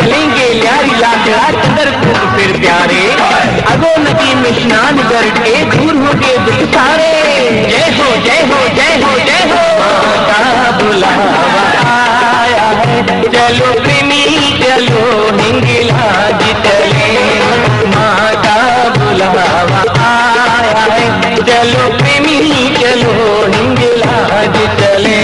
चलेंगे यारी लाखड़ा कदर खूब फिर प्यारे। अगो नदी में स्नान करके दूर हो गए दुख सारे। जय हो जय हो जय हो जय हो, माता बुलावा आया है, चलो प्रेमी चलो हिंगलाज चले। माता बुलावा आया है, चलो प्रेमी चलो हिंगलाज चले।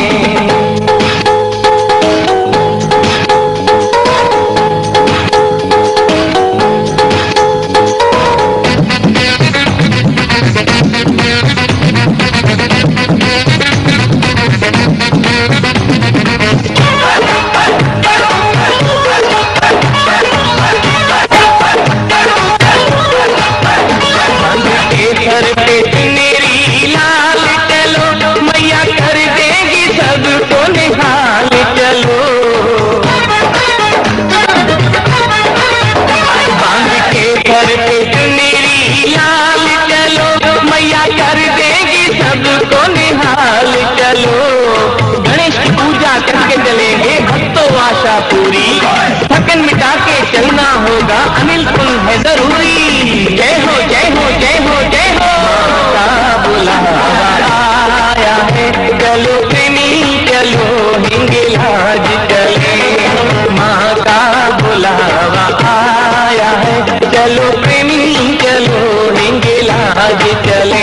आशा पूरी थकन मिटा के चलना होगा, अनिल तुम है जरूरी। जय हो जय हो जय हो जय हो, माता बुलावा आया है, चलो प्रेमी चलो हिंगलाज चले। माता बुलावा आया है, चलो प्रेमी चलो हिंगलाज चले।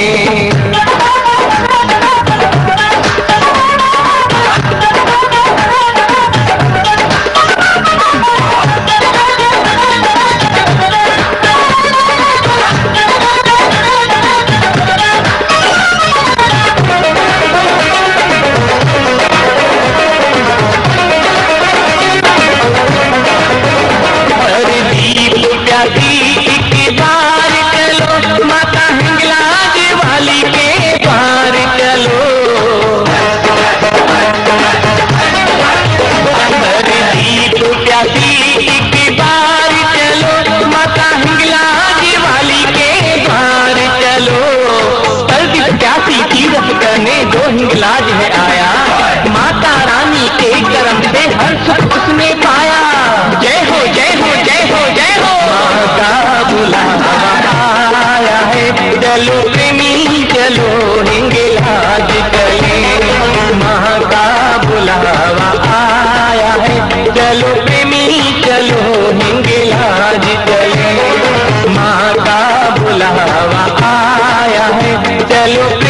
हिंगलाज है आया, माता रानी के करम से हर सुख उसने पाया। जय हो जय हो जय हो जय हो, माता बुलावा आया है, चलो प्रेमी चलो हिंगलाज चले। माता बुलावा आया है, चलो प्रेमी चलो हिंगलाज चले। माता बुलावा आया है, चलो